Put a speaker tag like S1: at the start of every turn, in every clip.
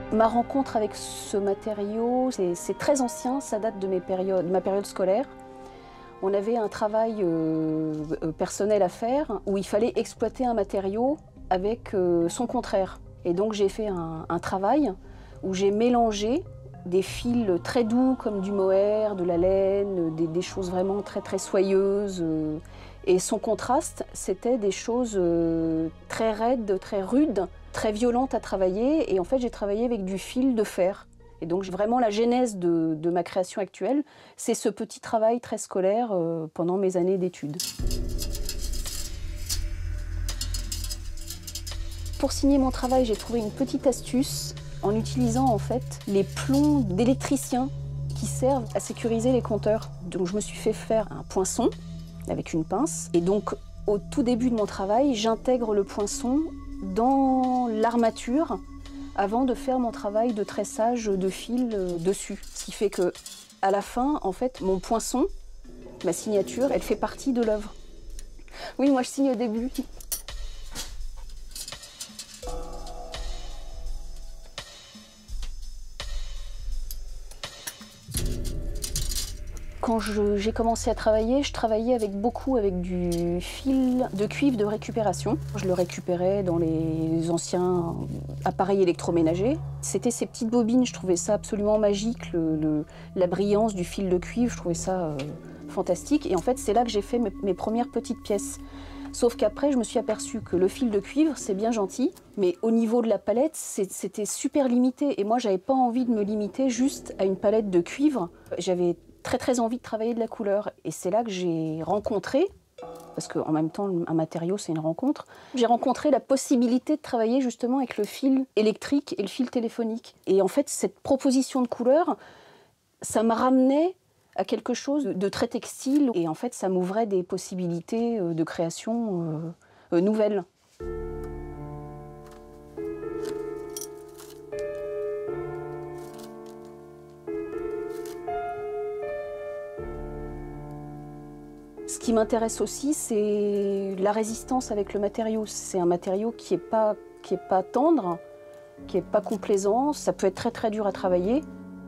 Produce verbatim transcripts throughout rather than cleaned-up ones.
S1: Ma rencontre avec ce matériau, c'est très ancien, ça date de, mes périodes, de ma période scolaire. On avait un travail euh, personnel à faire où il fallait exploiter un matériau avec euh, son contraire. Et donc j'ai fait un, un travail où j'ai mélangé des fils très doux comme du mohair, de la laine, des, des choses vraiment très très soyeuses. Euh, et son contraste, c'était des choses euh, très raides, très rudes, très violentes à travailler. Et en fait, j'ai travaillé avec du fil de fer. Et donc vraiment la genèse de, de ma création actuelle, c'est ce petit travail très scolaire euh, pendant mes années d'études. Pour signer mon travail, j'ai trouvé une petite astuce en utilisant en fait les plombs d'électriciens qui servent à sécuriser les compteurs. Donc je me suis fait faire un poinçon avec une pince. Et donc au tout début de mon travail, j'intègre le poinçon dans l'armature avant de faire mon travail de tressage de fil dessus. Ce qui fait que, à la fin, en fait, mon poinçon, ma signature, elle fait partie de l'œuvre. Oui, moi je signe au début. Quand j'ai commencé à travailler, je travaillais avec beaucoup avec du fil de cuivre de récupération. Je le récupérais dans les anciens appareils électroménagers. C'était ces petites bobines, je trouvais ça absolument magique, le, le, la brillance du fil de cuivre, je trouvais ça euh, fantastique. Et en fait, c'est là que j'ai fait mes, mes premières petites pièces. Sauf qu'après, je me suis aperçue que le fil de cuivre, c'est bien gentil, mais au niveau de la palette, c'était super limité. Et moi, j'avais pas envie de me limiter juste à une palette de cuivre. J'avais très très envie de travailler de la couleur. Et c'est là que j'ai rencontré, parce qu'en même temps, un matériau, c'est une rencontre, j'ai rencontré la possibilité de travailler justement avec le fil électrique et le fil téléphonique. Et en fait, cette proposition de couleur, ça m'a ramené à quelque chose de très textile. Et en fait, ça m'ouvrait des possibilités de création euh, nouvelles. Ce qui m'intéresse aussi, c'est la résistance avec le matériau. C'est un matériau qui n'est pas, qui est pas tendre, qui n'est pas complaisant. Ça peut être très très dur à travailler.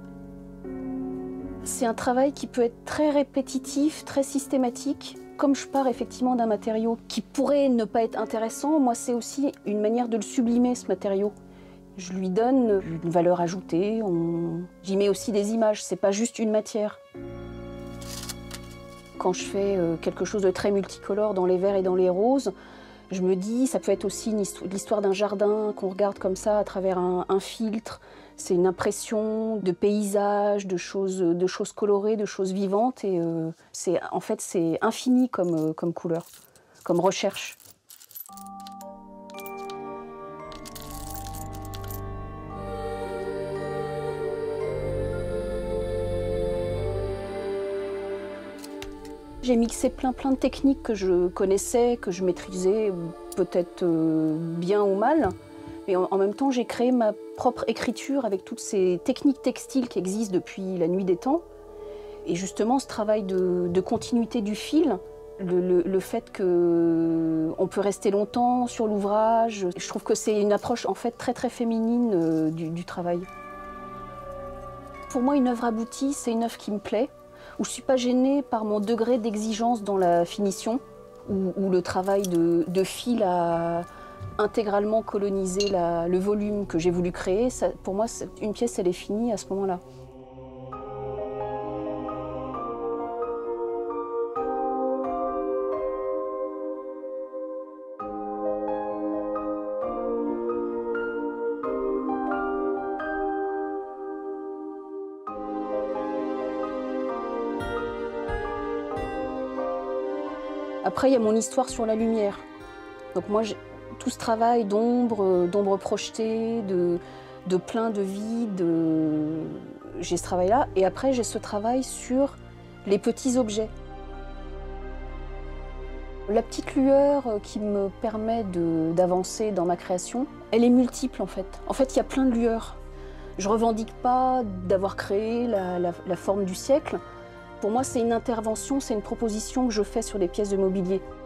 S1: C'est un travail qui peut être très répétitif, très systématique. Comme je pars effectivement d'un matériau qui pourrait ne pas être intéressant, moi c'est aussi une manière de le sublimer, ce matériau. Je lui donne une valeur ajoutée, on... j'y mets aussi des images, c'est pas juste une matière. Quand je fais quelque chose de très multicolore dans les verts et dans les roses, je me dis, ça peut être aussi l'histoire d'un jardin qu'on regarde comme ça à travers un, un filtre. C'est une impression de paysage, de choses, de choses colorées, de choses vivantes. Et euh, en fait, c'est infini comme, comme couleur, comme recherche. J'ai mixé plein plein de techniques que je connaissais, que je maîtrisais peut-être bien ou mal. Mais en même temps, j'ai créé ma propre écriture avec toutes ces techniques textiles qui existent depuis la nuit des temps. Et justement, ce travail de, de continuité du fil, le, le, le fait qu'on peut rester longtemps sur l'ouvrage, je trouve que c'est une approche en fait très très féminine du, du travail. Pour moi, une œuvre aboutie, c'est une œuvre qui me plaît, où je ne suis pas gênée par mon degré d'exigence dans la finition, où, où le travail de, de fil a intégralement colonisé la, le volume que j'ai voulu créer. Ça, pour moi, une pièce, elle est finie à ce moment-là. Après, il y a mon histoire sur la lumière. Donc moi, tout ce travail d'ombre, d'ombre projetée, de, de plein de vide, j'ai ce travail-là. Et après, j'ai ce travail sur les petits objets. La petite lueur qui me permet d'avancer dans ma création, elle est multiple en fait. En fait, il y a plein de lueurs. Je ne revendique pas d'avoir créé la, la, la forme du siècle. Pour moi, c'est une intervention, c'est une proposition que je fais sur des pièces de mobilier.